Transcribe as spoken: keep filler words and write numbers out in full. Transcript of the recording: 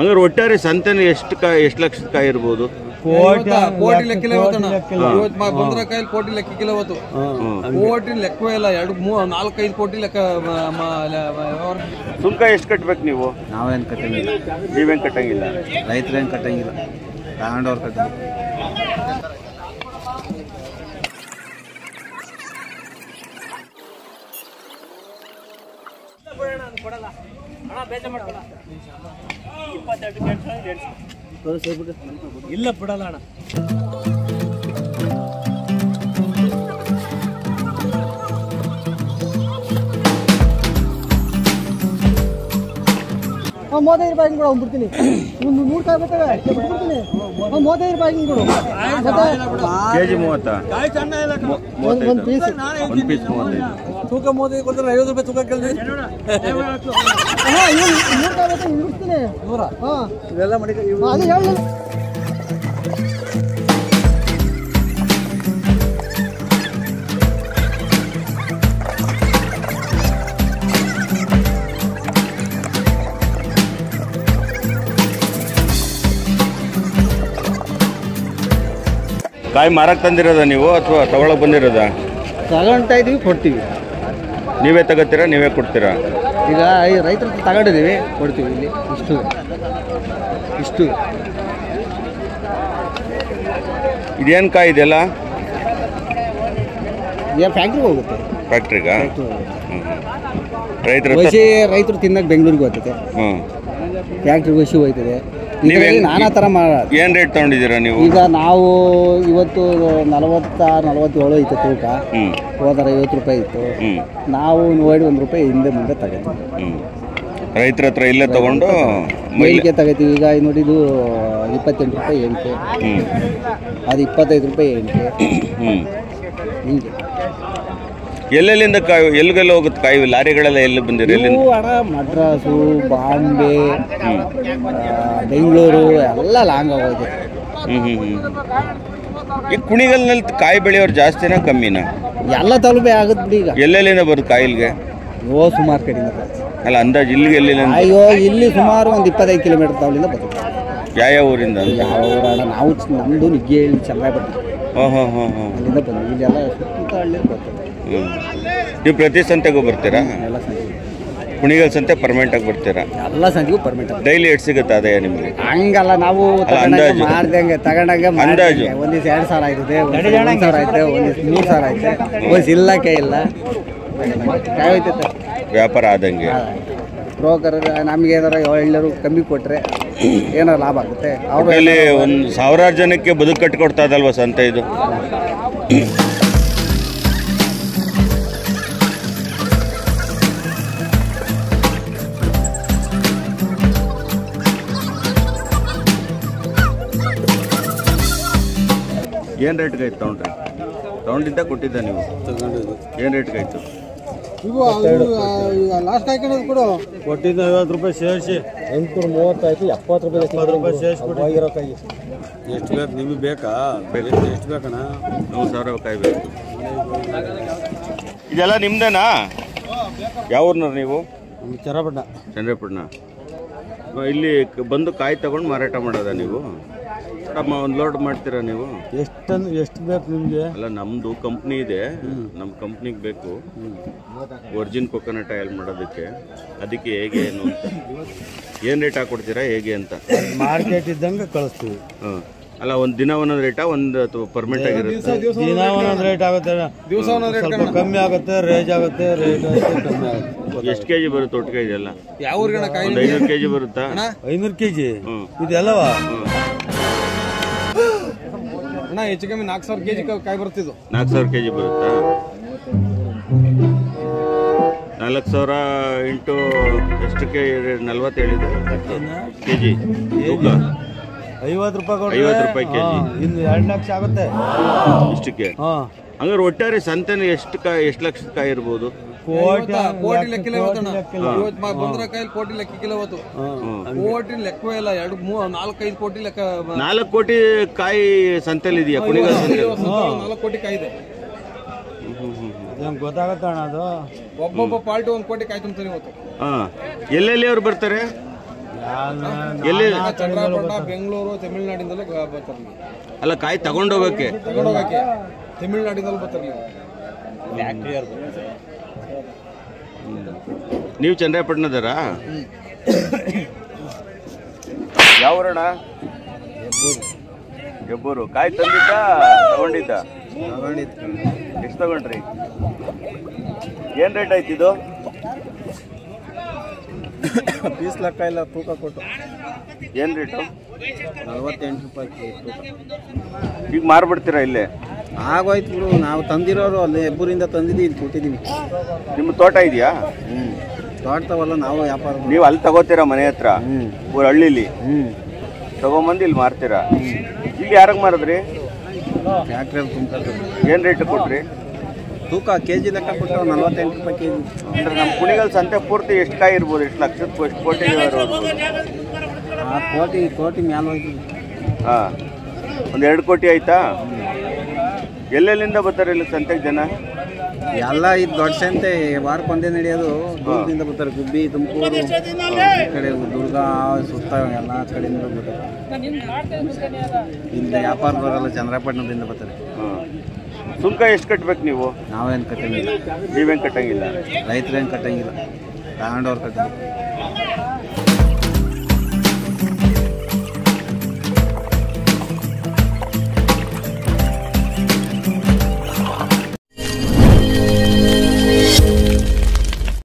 ಹಂಗಾರೆ ಒಟ್ಟಾರೆ ಸಂತೆನ ಎಷ್ಟು ಕಾಯಿ ಎಷ್ಟು ಲಕ್ಷದ ಕಾಯಿ ಇರ್ಬೋದು? ಕೋಟಿ ಕೋಟಿ ಲೆಕ್ಕಿಲ್ಲ ಇವತ್ತಣ್ಣ. ಇವತ್ತು ಬಂದ್ರ ಕಾಯಿಲ್ ಕೋಟಿ ಲೆಕ್ಕಿಲ್ಲ ಇವತ್ತು. ಕೋಟಿ ಲೆಕ್ಕವೇ ಇಲ್ಲ. ಎರಡು ಮೂರು ನಾಲ್ಕೈದು ಕೋಟಿ ಲೆಕ್ಕ. ಸುಂಕ ಎಷ್ಟು ಕಟ್ಬೇಕು ನೀವು? ನಾವೇನು ಕಟ್ಟಂಗಿಲ್ಲ. ನೀವೇನು ಕಟ್ಟಂಗಿಲ್ಲ? ರೈತರೇನು ಕಟ್ಟಂಗಿಲ್ಲ, ತಗೊಂಡವ್ರು ಕಟ್ಟಂಗಿಲ್ಲ. ಇಲ್ಲ ಬಿಡಲ್ಲ ಅಣ್ಣ. ಮೂವತ್ತೈದು ರೂಪಾಯಿ ಕೂಡ ಬಿಡ್ತೀನಿ. ನೂರು ಕಾಯಿ ಬೇಕಾದ್ರೆ ಬಿಡ್ತೀನಿ. ಮೂವತ್ತೈದು ರೂಪಾಯಿ ಕೊಡು. ಕೆಜಿ ಮೂವತ್ತಾ? ಒಂದು ಪೀಸ್ ಒಂದು ಪೀಸ್ ಮೂವತ್ತೈದು. ತೂಕ ಮೂವತ್ತೈದು ಕೊಡ್ತಾರೆ. ಐವತ್ತು ರೂಪಾಯಿ ತೂಕ ಕೇಳಿದ್ರಿ. ನೂರು ಕಾಯಿ ಬೇಕಾದ್ರೆ ಬಿಡ್ತೀನಿ. ನೂರ ಹಾಂ ಇವೆಲ್ಲ ಮಾಡಿ ಅದು ಹೇಳಿ. ಕಾಯಿ ಮಾರಕ್ಕೆ ತಂದಿರೋದ ನೀವು ಅಥವಾ ತಗೊಳಕ್ ಬಂದಿರೋದ? ತಗೊಳ್ತಾ ಇದೀವಿ, ಕೊಡ್ತೀವಿ. ನೀವೇ ತಗೋತೀರಾ, ನೀವೇ ಕೊಡ್ತೀರಾ? ಈಗ ಈ ರೈತರ ತಗೊಂಡಿದ್ದೀವಿ, ಕೊಡ್ತೀವಿ. ಇಲ್ಲಿ ಇಷ್ಟು ಇಷ್ಟು ಇದೇನು ಕಾಯಿ ಇದೆಲ್ಲ? ಏನು ಫ್ಯಾಕ್ಟ್ರಿಗೆ ಹೋಗುತ್ತೆ. ಫ್ಯಾಕ್ಟ್ರಿಗಾ? ರೈತರ ವಸಿ ರೈತರು ತಿನ್ನಕ್ಕೆ ಬೆಂಗಳೂರಿಗೆ ಹೋಗ್ತದೆ. ಹ್ಞೂ ಫ್ಯಾಕ್ಟ್ರಿಗೆ ವಸಿ ಹೋಗ್ತದೆ. ನಾನಾ ಥರ ಮಾಡೋದು. ಏನು ರೇಟ್ ತೊಗೊಂಡಿದ್ದೀರಾ ನೀವು? ಈಗ ನಾವು ಇವತ್ತು ನಲವತ್ತ ನಲವತ್ತೇಳು ಐತೆ ತೂಕ. ಹೋದರೆ ಐವತ್ತು ರೂಪಾಯಿ ಇತ್ತು. ನಾವು ನೋಡಿ ಒಂದು ರೂಪಾಯಿ ಹಿಂದೆ ಮುಂದೆ ತಗೋತೀವಿ. ರೈತರ ಹತ್ರ ಇಲ್ಲೇ ತಗೊಂಡು ಮೈಲಿಗೆ ತಗೋತೀವಿ. ಈಗ ನೋಡಿ ಇದು ಇಪ್ಪತ್ತೆಂಟು ರೂಪಾಯಿ ಎಣಿಕೆ, ಅದು ಇಪ್ಪತ್ತೈದು ರೂಪಾಯಿ ಎಣಿಕೆ. ಹಿಂಗೆ ಎಲ್ಲೆಲ್ಲಿಂದ ಕಾಯಿ ಎಲ್ಲಿಗೆಲ್ಲ ಹೋಗುತ್ತೆ ಕಾಯಿ? ಲಾರಿಗಳೆಲ್ಲ ಎಲ್ಲಿ ಬಂದಿರಿ? ಎಲ್ಲಿ? ಹಣ ಮಡ್ರಾಸು, ಬಾಂಬೆ, ಬೆಂಗಳೂರು ಎಲ್ಲ ಲಾಂಗ್ ಆಗೋದು. ಹ್ಞೂ ಹ್ಞೂ ಹ್ಞೂ ಈ ಕುಣಿಗಲ್ನಲ್ಲಿ ಕಾಯಿ ಬೆಳೆಯೋರು ಜಾಸ್ತಿನಾ ಕಮ್ಮಿನಾ? ಎಲ್ಲ ತಲುಪೆ ಆಗುತ್ತೆ ಬಿಡಿ. ಈಗ ಎಲ್ಲೆಲ್ಲಿಂದ ಬರುತ್ತೆ ಕಾಯಿಲ್ಗೆ? ಓ ಸುಮಾರು ಕಡೆಯಿಂದ ಅಲ್ಲ ಅಂದಾಜು ಇಲ್ಲಿಗೆ ಎಲ್ಲಿಂದ? ಅಯ್ಯೋ ಇಲ್ಲಿ ಸುಮಾರು ಒಂದು ಇಪ್ಪತ್ತೈದು ಕಿಲೋಮೀಟರ್ ತಾವಲಿಂದ ಬರುತ್ತೆ. ಯಾವ ಊರಿಂದ? ಯಾವ ಊರಣ? ನಾವು ನಮ್ಮದು ನಿಗ್ಗೇಳಿ ಚೆನ್ನಾಗಿ ಬರ್ತೀವಿ. ಹಾಂ ಹಾಂ ಹಾಂ ಹಾಂ ಅಲ್ಲಿಂದ ಬಂದು ಇಲ್ಲೆಲ್ಲ ಸುತ್ತ ಹಳ್ಳಿ ಬರ್ತದೆ. ಹ್ಞೂ ನೀವು ಪ್ರತಿ ಸಂತೆಗೂ ಬರ್ತೀರಾ? ಎಲ್ಲ ಸಂಜೆ ಕುಣಿಗಲ್ ಸಂತೆ ಪರ್ಮನೆಂಟ್ ಆಗಿ ಬರ್ತೀರಾ? ಎಲ್ಲ ಸಂಜೆಗೂ ಪರ್ಮಿಟ್. ಡೈಲಿ ಎಷ್ಟು ಸಿಗುತ್ತೆ ಆದಾಯ ನಿಮಗೆ? ಹಂಗಲ್ಲ, ನಾವು ಅಂದಾಜು ಮಾಡ್ದಂಗೆ ತಗೊಂಡಂಗೆ ಅಂದಾಜು ಒಂದು ದಿವಸ ಎರಡು ಸಾವಿರ ಆಯ್ತದೆ, ಒಂದು ಸಾವಿರ ಆಯ್ತದೆ, ಒಂದು ದಿವಸ ಮೂರು ಸಾವಿರ ಆಯ್ತೆ, ಒಂದು ಇಲ್ಲ ಕೈ ಇಲ್ಲ ಕಾಯಿ ಹೋಯ್ತೈತೆ. ವ್ಯಾಪಾರ ಆದಂಗೆ ಬ್ರೋಕರ್ ನಮ್ಗೆ ಏನಾರ ಎಲ್ಲರೂ ಕಮ್ಮಿ ಕೊಟ್ಟರೆ ಏನಾರು ಲಾಭ ಆಗುತ್ತೆ. ಅವರಲ್ಲಿ ಒಂದು ಸಾವಿರಾರು ಜನಕ್ಕೆ ಬದುಕು ಕಟ್ಟಿಕೊಡ್ತಾ ಇದಲ್ವ ಸಂತೆ ಇದು? ಏನು ರೇಟ್ಗೆ ಆಯ್ತು ತೊಗೊಂಡ್ರೆ? ತೊಗೊಂಡಿದ್ದ ಕೊಟ್ಟಿದ್ದ ನೀವು? ತಗೊಂಡಿದ್ದು. ಏನು ರೇಟ್ಗೆ ಆಯ್ತು? ಇವು ಲಾಸ್ಟ್ ಹಾಕಿರೋದು ಕೊಡು. ಕೊಟ್ಟಿದ್ದು ಐವತ್ತು ರೂಪಾಯಿ ಸೇರಿಸಿ ಎಂಟುನೂರ ಮೂವತ್ತಾಯ್ತು. ಎಪ್ಪತ್ತು ರೂಪಾಯಿ ಇಪ್ಪತ್ತು ರೂಪಾಯಿ ಸೇರಿಸ್ಬಿಟ್ಟು ಹೋಗಿರೋ ಕಾಯಿ ಎಷ್ಟು ಬೇಕು ನಿಮಗೆ? ಬೇಕಾ? ಎಷ್ಟು ಬೇಕಣ್ಣ? ನೂರು ಸಾವಿರ ಕಾಯಿ ಬೇಕು. ಇದೆಲ್ಲ ನಿಮ್ದೇನಾ? ಯಾವ ಊರ್ನವ್ರು ನೀವು? ಚನ್ನಪಟ್ಟಣ. ಚಂದ್ರಪಟ್ಟಣ. ಇಲ್ಲಿ ಬಂದು ಕಾಯಿ ತಗೊಂಡು ಮಾರಾಟ ಮಾಡೋದ ನೀವು? ಒಂದು ಲೋಡ್ ಮಾಡ್ತೀರಾ ನೀವು? ಎಷ್ಟನ್ನು ಎಷ್ಟು ಬೇಕು ನಿಮಗೆ? ಅಲ್ಲ ನಮ್ಮದು ಕಂಪ್ನಿ ಇದೆ, ನಮ್ಮ ಕಂಪ್ನಿಗೆ ಬೇಕು ಒರಿಜಿನ್ ಕೊಕೊನಟ್ ಆಯಿಲ್ ಮಾಡೋದಕ್ಕೆ. ಅದಕ್ಕೆ ಹೇಗೆ ಏನು ಅಂತ ಏನು ರೇಟ್ ಹಾಕ್ಕೊಡ್ತೀರಾ ಹೇಗೆ ಅಂತ? ಮಾರ್ಕೆಟ್ ಇದ್ದಂಗೆ ಕಳಿಸ್ತೀವಿ. ಹಾಂ ಅಲ್ಲ ಒಂದು ದಿನ ಒಂದೊಂದು ರೇಟಾ ಒಂದು ಪರ್ಮನೆಂಟ್ ಆಗಿರುತ್ತೆ? ದಿನ ಒಂದೊಂದು ರೇಟ್ ಆಗುತ್ತೆ, ದಿವಸ ಒಂದೊಂದು ಸ್ವಲ್ಪ ಕಮ್ಮಿ ಆಗುತ್ತೆ, ರೇಜ್ ಆಗುತ್ತೆ, ರೇಟ್ ಕಮ್ಮಿ ಆಗುತ್ತೆ. ಎಷ್ಟು ಕೆ ಜಿ ಬರುತ್ತೆ ಒಟ್ಟಿಗೆ ಇದೆಲ್ಲ? ಯಾವ ಊರಿನ ಒಂದು ಐನೂರು ಕೆ ಜಿ ಬರುತ್ತಾ? ಐನೂರು ಕೆ ಜಿ ಹ್ಞೂ ಇದೆಲ್ಲವಾ? ಅಣ್ಣ ಹೆಚ್ಚು ಕಮ್ಮಿ ನಾಲ್ಕು ಸಾವಿರ ಕೆ ಜಿ ಕಾಯಿ ಬರ್ತಿದ್ದು. ನಾಲ್ಕು ಸಾವಿರ ಕೆ ಜಿ ಬರುತ್ತಾ? ನಾಲ್ಕು ಸಾವಿರ ಇಂಟು ಎಷ್ಟು ಕೆ ನಲ್ವತ್ತು ಹೇಳಿದೆ ಕೆ ಜಿ ತೂಕ? ಐವತ್ತು ರೂಪಾಯಿ ಐವತ್ತು ರೂಪಾಯಿ ಕೆ ಜಿ. ಇನ್ನು ಎರಡು ಲಕ್ಷ ಆಗುತ್ತೆ ಇಷ್ಟಕ್ಕೆ. ಹಾಂ ಹಂಗಾರೆ ಒಟ್ಟಾರೆ ಸಂತೆನ ಎಷ್ಟು ಕಾಯಿ ಎಷ್ಟು ಲಕ್ಷದ ಕಾಯಿ ಇರ್ಬೋದು? ಕೋಟಿ ಕೋಟಿ ಲೆಕ್ಕಿಲ್ಲ ಇವತ್ತಣ್ಣ. ಇವತ್ತು ಬಂದ್ರ ಕಾಯಿ ಕೋಟಿ ಲೆಕ್ಕಿಲ್ಲ ಇವತ್ತು. ಕೋಟಿ ಲೆಕ್ಕವೇ ಇಲ್ಲ. ಎರಡು ಮೂರು ನಾಲ್ಕೈದು ಕೋಟಿ ಲೆಕ್ಕ. ನಾಲ್ಕು ಕೋಟಿ ಕಾಯಿ ಸಂತೆಲಿ ಇದೆಯಾ ಕುಣಿಗಲ್ ಸಂತೆ? ನಾಲ್ಕು ಕೋಟಿ ಕಾಯಿ ಇದೆ. ಗೊತ್ತಾಗತ್ತ ಅಣ್ಣ ಅದು. ಒಬ್ಬೊಬ್ಬ ಪಾರ್ಟಿ ಒಂದು ಕೋಟಿ ಕಾಯಿ ತುಂಬ್ತಾನೆ ಇವತ್ತು. ಹಾಂ ಎಲ್ಲೆಲ್ಲಿ ಅವ್ರು ಬರ್ತಾರೆ? ಎಲ್ಲಿ ಚಂದ್ರಾಪಟ್ಟಣ ಬೆಂಗಳೂರು ತಮಿಳ್ನಾಡಿಂದಲೂ ಬರ್ತಾರೆ ಅಲ್ಲ ಕಾಯಿ ತಗೊಂಡೋಗಕ್ಕೆ ತಗೊಂಡೋಗಕ್ಕೆ ತಮಿಳ್ನಾಡಿಂದಲೂ ಬರ್ತಾರೆ ನೀವು ಚಂದ್ರಾಪಟ್ಟಣದರಾ ಯಾವ ಊರಣ್ಣ ಹೆಬ್ಬೂರು ಕಾಯಿ ತಂದಿದ್ದ ತಗೊಂಡಿದ್ದ ಎಷ್ಟು ತಗೊಂಡ್ರಿ ಏನ್ ರೇಟ್ ಆಯ್ತು ಇದು ಪೀಸ್ ಲೆಕ್ಕ ಇಲ್ಲ ತೂಕ ಕೊಟ್ಟು ಏನ್ ರೇಟು ನಲ್ವತ್ತೆಂಟು ರೂಪಾಯಿ ತೂಕ ಈಗ ಮಾರ್ಬಿಡ್ತೀರಾ ಇಲ್ಲೇ ಆಗೋಯ್ತು ಬಿಡು ನಾವು ತಂದಿರೋರು ಅಲ್ಲಿ ಹೆಬ್ಬೂರಿಂದ ತಂದಿದ್ದೀವಿ ಇಲ್ಲಿ ಕೊಟ್ಟಿದ್ದೀವಿ ನಿಮ್ಮ ತೋಟ ಇದೆಯಾ ಹ್ಞೂ ತೋಟವಲ್ಲ ನಾವು ವ್ಯಾಪಾರ ನೀವು ಅಲ್ಲಿ ತಗೋತೀರಾ ಮನೆ ಹತ್ರ ಹ್ಞೂ ಊರ ಹಳ್ಳಿಲಿ ಹ್ಞೂ ತಗೊಂಬಂದು ಇಲ್ಲಿ ಮಾರ್ತೀರಾ ಇಲ್ಲಿ ಯಾರಿಗೆ ಮಾರಿದ್ರಿ ಫ್ಯಾಕ್ಟ್ರಿಯಲ್ಲಿ ತುಂಬ್ಕೊಳ್ತೀವಿ ಏನು ರೇಟ್ ಕೊಟ್ರಿ ತೂಕ ಕೆ ಜಿ ಲೆಕ್ಕ ಕೊಟ್ಟು ನಲ್ವತ್ತೆಂಟು ರೂಪಾಯಿ ಕೆ ಜಿ ಅಂದ್ರೆ ನಮ್ಮ ಕುಣಿಗಲ್ ಸಂತೆ ಪೂರ್ತಿ ಎಷ್ಟು ಕಾಯಿ ಇರ್ಬೋದು ಎಷ್ಟು ಲಕ್ಷದ ಎಷ್ಟು ಕೋಟಿ ಆ ಕೋಟಿ ಕೋಟಿ ಮ್ಯಾಲ ಹೋಗಿ ಹಾಂ ಒಂದು ಎರಡು ಕೋಟಿ ಆಯ್ತಾ ಎಲ್ಲೆಲ್ಲಿಂದ ಬರ್ತಾರೆ ಇಲ್ಲಿ ಸಂತೆಗೆ ಜನ ಎಲ್ಲ ಇದು ದೊಡ್ಡ ಸಂತೆ ವಾರಕ್ಕೆ ಒಂದೇ ನಡೆಯೋದು ದೂರದಿಂದ ಬರ್ತಾರೆ ಗುಬ್ಬಿ ತುಮಕೂರು ಈ ಕಡೆ ದುರ್ಗ ಸುತ್ತ ಎಲ್ಲ ಕಡೆಯಿಂದ ಬರ್ತಾರೆ ಇಲ್ಲಿ ವ್ಯಾಪಾರ ಬರೋಲ್ಲ ಚಂದ್ರಪಟ್ಟಣದಿಂದ ಬರ್ತಾರೆ ಹಾಂ ಸುಂಕ ಎಷ್ಟು ಕಟ್ಬೇಕು ನೀವು ನಾವೇನು ಕಟ್ಟಂಗಿಲ್ಲ ನೀವೇನು ಕಟ್ಟಂಗಿಲ್ಲ ರೈತರೇನು ಕಟ್ಟಂಗಿಲ್ಲ ತಗೊಂಡವ್ರು ಕಟ್ಟಂಗಿಲ್ಲ